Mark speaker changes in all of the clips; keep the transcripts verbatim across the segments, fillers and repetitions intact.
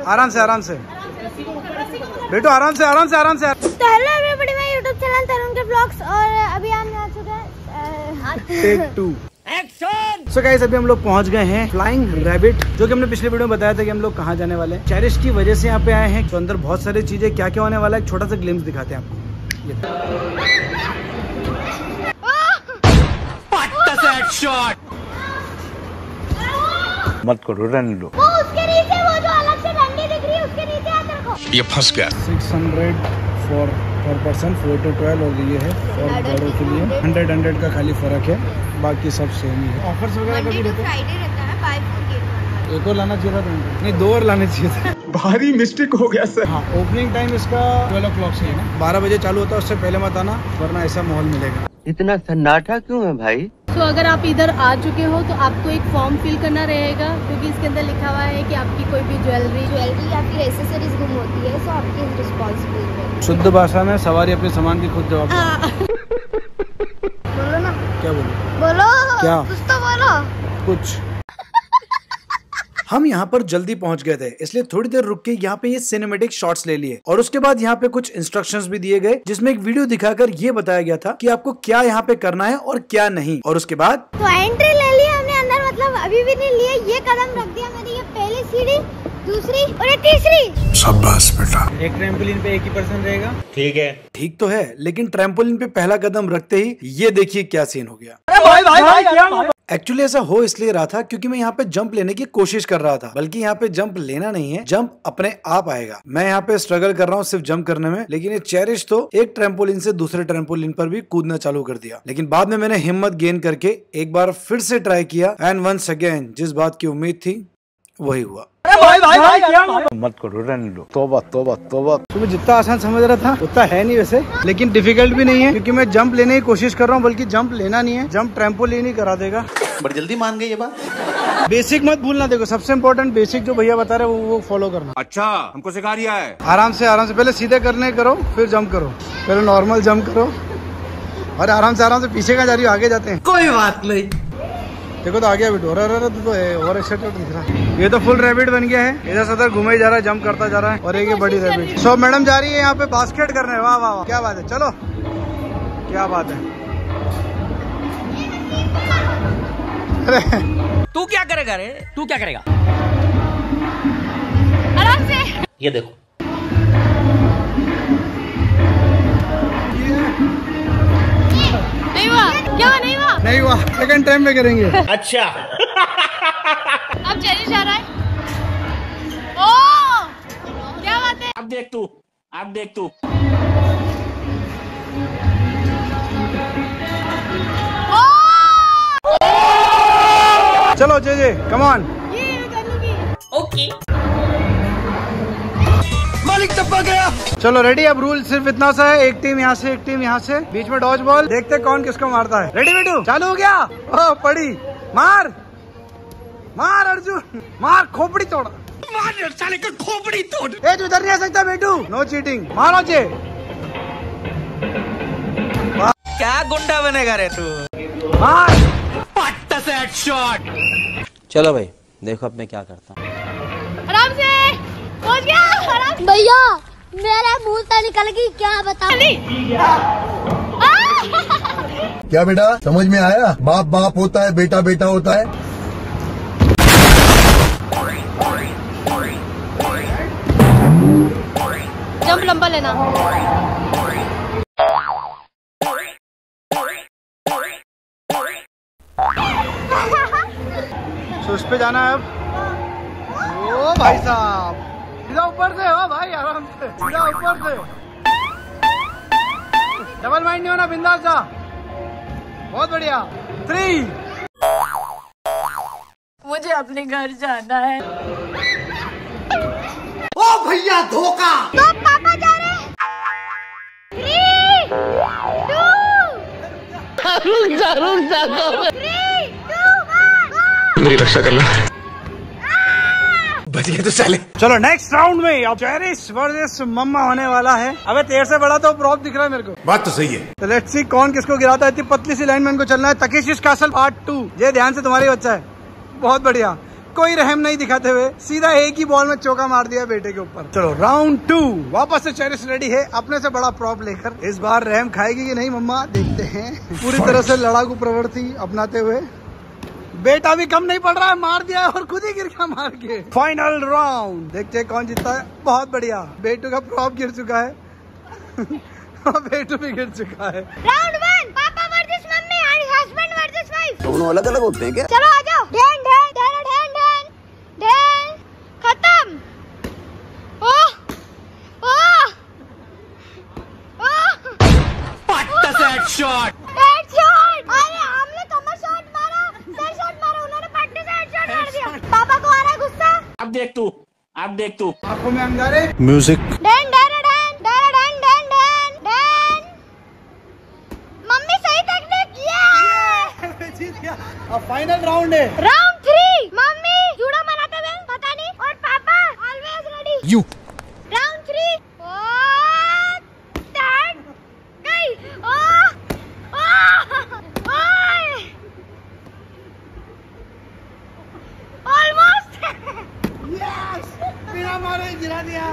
Speaker 1: आराम से आराम से बेटो, आराम से आराम से आराम से।
Speaker 2: तो हेलो एवरीबॉडी, मैं यूट्यूब चैनल तरुण के ब्लॉग्स और अभी हम आ चुके हैं
Speaker 1: take to action. So guys, अभी हम लोग पहुंच गए हैं फ्लाइंग रैबिट, जो कि हमने पिछले वीडियो में बताया था कि हम लोग कहाँ जाने वाले हैं। चेरिश की वजह से यहाँ पे आए हैं, तो अंदर बहुत सारी चीजें क्या क्या होने वाला है, एक छोटा सा ग्लिम्स दिखाते हैं आपको।
Speaker 3: मत करो, रहने दो।
Speaker 2: वो उसके नीचे, वो जो अलग से डंडी दिख रही है उसके नीचे आ तेरे को।
Speaker 3: ये फंस गया।
Speaker 1: सिक्स हंड्रेड फॉर पर पर्सन, फोर टू ट्वेल्व, और ये है और बड़ों के लिए हंड्रेड हंड्रेड का खाली फर्क है, बाकी सब सेम ही है। ऑफर्स वगैरह कभी रहते हैं?
Speaker 2: फ्राइडे रहता है, बाय फोर गेट वन।
Speaker 1: एक और लाना चाहिए था तुमको, नहीं दो और लाने चाहिए थे।
Speaker 3: भारी मिस्टेक हो गया सर।
Speaker 1: हाँ, ओपनिंग टाइम इसका ट्वेल्व ओ क्लॉक से है ना, बारह बजे चालू होता है, उससे पहले मत आना वरना ऐसा माहौल मिलेगा।
Speaker 4: इतना सन्नाटा क्यों है भाई?
Speaker 5: तो अगर आप इधर आ चुके हो तो आपको एक फॉर्म फिल करना रहेगा, क्योंकि इसके अंदर लिखा हुआ है कि आपकी कोई भी ज्वेलरी
Speaker 2: ज्वेलरी या फिर एसेसरीज गुम होती है तो आपकी रिस्पॉन्सिबिलिटी है।
Speaker 1: शुद्ध भाषा में सवारी अपने सामान की खुद जवाब।
Speaker 2: बोलो ना।
Speaker 1: क्या बोलो?
Speaker 2: बोलो
Speaker 1: क्या?
Speaker 2: कुछ तो बोलो।
Speaker 1: कुछ। हम यहाँ पर जल्दी पहुँच गए थे, इसलिए थोड़ी देर रुक के यहाँ पे ये सिनेमेटिक शॉट्स ले लिए, और उसके बाद यहाँ पे कुछ इंस्ट्रक्शंस भी दिए गए, जिसमें एक वीडियो दिखाकर ये बताया गया था कि आपको क्या यहाँ पे करना है और क्या नहीं। और उसके बाद
Speaker 2: तो एंट्री ले ली हमने अंदर, मतलब अभी भी नहीं लिए, ये कदम रख दिया मैंने, ये पहली सीढ़ी, दूसरी और ये तीसरी।
Speaker 3: शाबाश बेटा।
Speaker 1: एक ट्रैम्पोलिन पे एक ही पर्सन रहेगा।
Speaker 3: ठीक है,
Speaker 1: ठीक तो है, लेकिन ट्रैम्पोलिन पे पहला कदम रखते ही ये देखिए क्या सीन हो गया।
Speaker 4: भाई भाई भाई
Speaker 1: एक्चुअली ऐसा हो इसलिए रहा था क्योंकि मैं यहाँ पे जंप लेने की कोशिश कर रहा था, बल्कि यहाँ पे जंप लेना नहीं है, जंप अपने आप आएगा। मैं यहाँ पे स्ट्रगल कर रहा हूँ सिर्फ जंप करने में, लेकिन ये चेरिश तो एक ट्रैम्पोलिन से दूसरे ट्रैम्पोलिन पर भी कूदना चालू कर दिया। लेकिन बाद में मैंने हिम्मत गेन करके एक बार फिर से ट्राई किया, एंड वंस अगेन जिस बात की उम्मीद थी वही हुआ।
Speaker 4: भाई भाई भाई क्या?
Speaker 3: मत करो, रहने दो। तौबा तौबा तौबा।
Speaker 1: तुम्हें जितना आसान समझ रहा था उतना है नहीं वैसे, लेकिन डिफिकल्ट भी नहीं है, क्योंकि मैं जंप लेने की कोशिश कर रहा हूँ, बल्कि जंप लेना नहीं है, जंप ट्रैम्पोलिन ही करा देगा।
Speaker 4: बड़ी जल्दी मान गई ये बात।
Speaker 1: बेसिक मत भूलना, देखो सबसे इम्पोर्टेंट बेसिक जो भैया बता रहे हैं वो, वो फॉलो करना।
Speaker 3: अच्छा, हमको सिखा रिया है।
Speaker 1: आराम से आराम से, पहले सीधे करने करो, फिर जंप करो, पहले नॉर्मल जंप करो, और आराम से आराम से। पीछे का जा रही हो, आगे जाते हैं।
Speaker 4: कोई बात नहीं।
Speaker 1: देखो तो आ गया बेटो, अरे अरे तो और एक्साइटेड दिख रहा है। ये तो फुल रैबिट बन गया है, इधर से उधर घूमे जा रहा है, जंप करता जा रहा है, और एक ये बड़ी रैबिट। सो मैडम जा रही है यहाँ पे बास्केट करने। वाह वाह वाह, क्या बात है, चलो क्या बात है।
Speaker 4: तू क्या करेगा रे? तू क्या करेगा?
Speaker 2: आराम से।
Speaker 4: ये देखो,
Speaker 2: नहीं हुआ क्या? नहीं हुआ
Speaker 1: नहीं हुआ, सेकंड टाइम में करेंगे।
Speaker 4: अच्छा।
Speaker 2: अब चेरिश आ रहा है। ओ क्या बात है।
Speaker 4: अब देख तू, अब देख तू।
Speaker 1: चलो जे जे कम ऑन।
Speaker 4: ओके। मालिक टप्पा गया।
Speaker 1: चलो रेडी। अब रूल सिर्फ इतना सा है, एक टीम यहाँ से, एक टीम यहाँ से, बीच में डॉज बॉल, देखते कौन किसको मारता है। रेडी बेटू? चालू हो गया। ओ पड़ी, मार मार अर्जुन, मार, खोपड़ी तोड़,
Speaker 4: मार साले का खोपड़ी तोड़।
Speaker 1: ए तू इधर नहीं आ सकता बेटू, नो चीटिंग, मारो जे।
Speaker 4: क्या गुंडा बनेगा रे तू?
Speaker 1: मार।
Speaker 4: पट्टा से हेडशॉट। चलो भाई, देखो अब मैं क्या करता हूँ।
Speaker 2: आराम से पहुंच गया। आराम। भैया मेरे मुंह से निकल गई, क्या बता।
Speaker 6: क्या बेटा समझ में आया? बाप बाप होता है, बेटा बेटा होता है।
Speaker 2: जंप लंबा लेना।
Speaker 1: तो उस पे जाना है अब। ओ भाई साहब, सीधा ऊपर से हो भाई, आराम से, सीधा ऊपर से। डबल माइंड नहीं होना, बिंदास जा। बहुत बढ़िया। थ्री।
Speaker 5: मुझे अपने घर जाना है।
Speaker 4: ओ भैया धोखा।
Speaker 2: तो पापा जा रहे हैं। थ्री टू
Speaker 4: रुक जा रुक जा दो।
Speaker 2: Three two one.
Speaker 3: मेरी रक्षा करना, बच गए तो चले।
Speaker 1: चलो नेक्स्ट राउंड में अब चेरिश वर्सेस मम्मा होने वाला है। अबे तेरे से बड़ा तो प्रॉप दिख रहा है मेरे को।
Speaker 3: बात तो सही है।
Speaker 1: तो लेट्स सी कौन किसको गिराता है। इतनी पतली सी लाइन में इनको चलना है। Takeshi's Castle part two. ये ध्यान से, तुम्हारी बच्चा है। बहुत बढ़िया। कोई रहम नहीं दिखाते हुए सीधा एक ही बॉल में चौका मार दिया बेटे के ऊपर। चलो राउंड टू, वापस से चेरिश रेडी है अपने से बड़ा प्रॉप लेकर। इस बार रहम खाएगी कि नहीं मम्मा, देखते हैं। पूरी तरह से लड़ाकू प्रवृत्ति अपनाते हुए बेटा भी कम नहीं पड़ रहा है, मार दिया है और खुद ही गिर गया मार के। फाइनल राउंड, देखते हैं कौन जीतता है। बहुत बढ़िया, बेटू का प्रॉप गिर चुका है बेटू भी गिर चुका है।
Speaker 2: राउंड वन, पापा वर्सेस मम्मी और हस्बैंड वर्सेस वाइफ।
Speaker 3: दोनों अलग अलग होते हैं क्या?
Speaker 2: चलो आ जाओ। ढेन ढेन ढेन ढेन ढेन ढेन, खत्म। Oh oh oh, headshot. अरे हमने कमर शॉट मारा, सर शॉट मारा, उन्होंने पट्टे से हेडशॉट मार दिया। पापा को आ रहा है गुस्सा।
Speaker 4: अब देख तू, अब देख तू।
Speaker 1: आंखों में अंगारे।
Speaker 3: म्यूजिक।
Speaker 2: ढेन ढेन ढेन ढेन ढेन ढेन ढेन ढेन। मम्मी सही टेक्निक किया।
Speaker 1: जीत गया। अब फाइनल राउंड है।
Speaker 2: राउंड थ्री, मम्मी जूडो मनाते हुए पता नहीं, और papa always ready.
Speaker 3: You.
Speaker 2: Round three, oh start गई। ओह ओह ओह, ऑलमोस्ट।
Speaker 1: यस, बिना मारे गिरा दिया।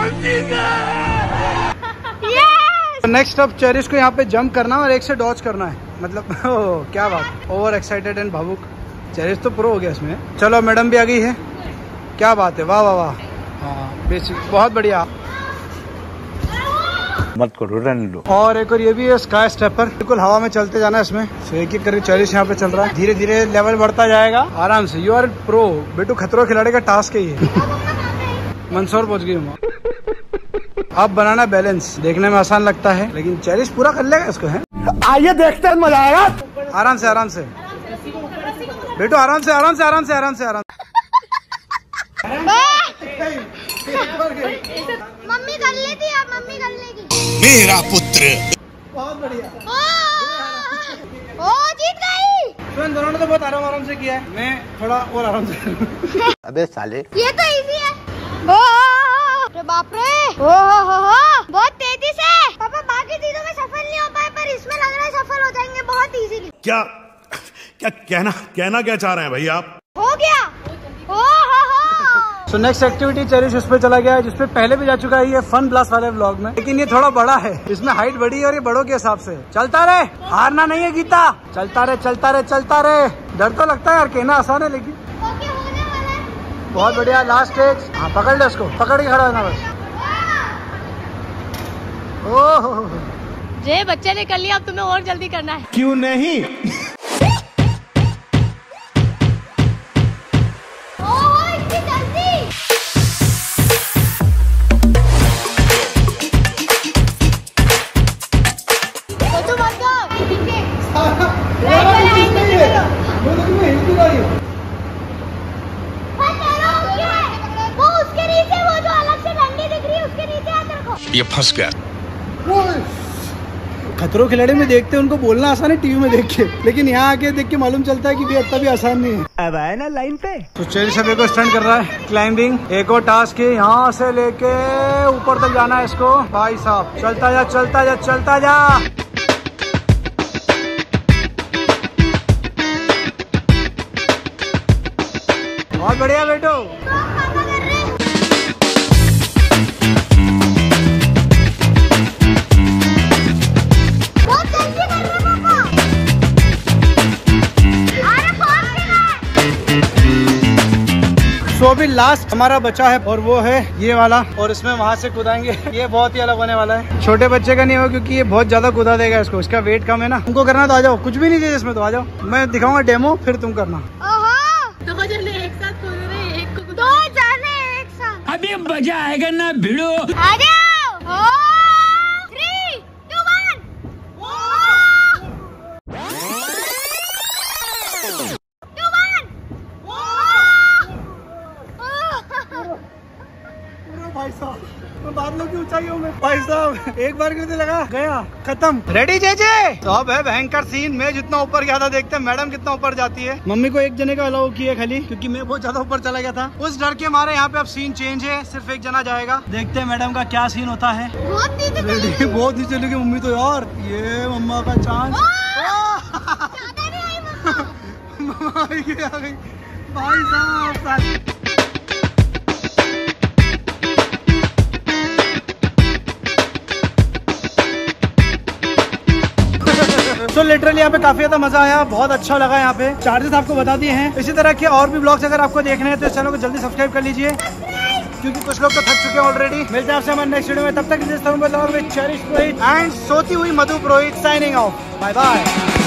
Speaker 2: यस।
Speaker 1: नेक्स्ट अब चेरिश को यहाँ पे जंप करना और एक से डॉज करना है। मतलब ओह क्या बात, ओवर एक्साइटेड एंड भावुक। चेरिश तो प्रो हो गया इसमें। चलो मैडम भी आ गई है, क्या बात है, वाह वाह वाह। हाँ बेसिक, बहुत बढ़िया।
Speaker 3: मत करो, रहने लो।
Speaker 1: और एक और ये भी है स्काई स्टेपर, बिल्कुल हवा में चलते जाना है इसमें। तो एक एक करके चेरिश यहाँ पे चल रहा है, धीरे धीरे लेवल बढ़ता जाएगा आराम से। यू आर प्रो बेटू, खतरों खिलाड़ी का टास्क है ये। मंदसौर पहुंच गई हूँ। अब बनाना बैलेंस देखने में आसान लगता है, लेकिन चेरिश पूरा कर लेगा इसको। है
Speaker 3: आइए देखते हैं, मजा आएगा।
Speaker 1: आराम से आराम से बेटू, आराम से आराम से आराम से आराम से आराम से।
Speaker 2: मम्मी कर लेती है, मम्मी कर लेगी।
Speaker 3: मेरा पुत्र।
Speaker 1: बहुत बढ़िया।
Speaker 2: ओ जीत गई।
Speaker 1: तो दोनों ने तो बहुत आराम आराम से किया है, मैं थोड़ा और आराम से।
Speaker 3: अबे साले,
Speaker 2: ये तो इजी है। ओ अरे बाप रे, ओ हो हो हो, बहुत तेजी से। पापा बाकी चीजों में सफल नहीं हो पाए, पर इसमें लग रहा है सफल हो जाएंगे बहुत इजीली।
Speaker 7: क्या क्या कहना कहना क्या चाह रहे हैं भाई आप?
Speaker 2: हो गया। ओ हो हो।
Speaker 1: सो नेक्स्ट एक्टिविटी चेरिश उस पे चला गया है जिसपे पहले भी जा चुका है ये फन ब्लास्ट वाले व्लॉग में, लेकिन ये थोड़ा बड़ा है, इसमें हाइट बड़ी है और ये बड़ों के हिसाब से। चलता रहे, हारना नहीं है गीता, चलता रहे चलता रहे चलता रहे। डर तो लगता है यार, कहना आसान है लेकिन
Speaker 2: ओके होने वाला है।
Speaker 1: बहुत बढ़िया। लास्ट स्टेज, हाँ पकड़ ले उसको, पकड़ के खड़ा होना बस। ओह
Speaker 5: जे बच्चे ने कर लिया, अब तुम्हें और जल्दी करना है।
Speaker 7: क्यों नहीं?
Speaker 2: ओह इतनी जल्दी। तो तुम मत जाओ पीछे। वो उसके नीचे, वो जो अलग से डंडी दिख रही है उसके नीचे आ तेरे को।
Speaker 3: ये फंस गया।
Speaker 1: खतरों खिलाड़ी में देखते हैं उनको बोलना आसान है टीवी में देख के, लेकिन यहाँ आके देख के मालूम चलता है कि भैया इतना भी आसान नहीं है।
Speaker 4: अब आए ना लाइन पे।
Speaker 1: तो चेरिश अभी को स्टंट कर रहा है, क्लाइंबिंग। एक और टास्क है, यहाँ से लेके ऊपर तक जाना है इसको। भाई साहब चलता जा चलता जा चलता जा। बहुत बढ़िया बेटो। सो अभी लास्ट हमारा बचा है और वो है ये वाला, और इसमें वहाँ से कूदाएंगे। ये बहुत ही अलग होने वाला है, छोटे बच्चे का नहीं होगा क्योंकि ये बहुत ज्यादा कूदा देगा इसको, इसका वेट कम है ना। तुमको करना तो आ जाओ, कुछ भी नहीं चाहिए इसमें, तो आ जाओ, मैं दिखाऊंगा डेमो, फिर तुम करना।
Speaker 5: दो जने एक साथ कूद रहे हैं, एक को
Speaker 2: दो जने एक साथ।
Speaker 4: अभी मजा आएगा ना भिड़ो।
Speaker 2: आ जाओ। Three two one. Two one.
Speaker 1: भाई साहब मैं बादलों की ऊंचाइयों में, भाई साहब एक बार गिरने लगा, गया, खत्म। रेडी जे जे? तो अब है भयंकर सीन। मैं जितना ऊपर गया था, देखते हैं मैडम कितना ऊपर जाती है। मम्मी को एक जने का अलाउ किया खाली, क्योंकि मैं बहुत ज्यादा ऊपर चला गया था। उस डर के मारे यहाँ पे अब सीन चेंज है, सिर्फ एक जना जाएगा। देखते हैं मैडम का क्या सीन होता है।
Speaker 2: बहुत नीचे
Speaker 1: रेडी, बहुत नीचे चलेगी मम्मी तो यार। ये मम्मा का चांस।
Speaker 2: ज्यादा नहीं आई मम्मा।
Speaker 1: मम्मा आ गई, आ गई। भाई साहब। तो लिटरली यहाँ पे काफी ज्यादा मजा आया, बहुत अच्छा लगा। यहाँ पे चार्जेस आपको बता दिए हैं। इसी तरह के और भी ब्लॉग्स अगर आपको देखने हैं तो इस चैनल को जल्दी सब्सक्राइब कर लीजिए, क्योंकि कुछ लोग तो थक चुके हैं ऑलरेडी। मिलते हैं आपसे हमारे नेक्स्ट वीडियो में, तब तक चेरिश पुरोहित एंड सोती हुई Madhu Purohit signing off. Bye bye.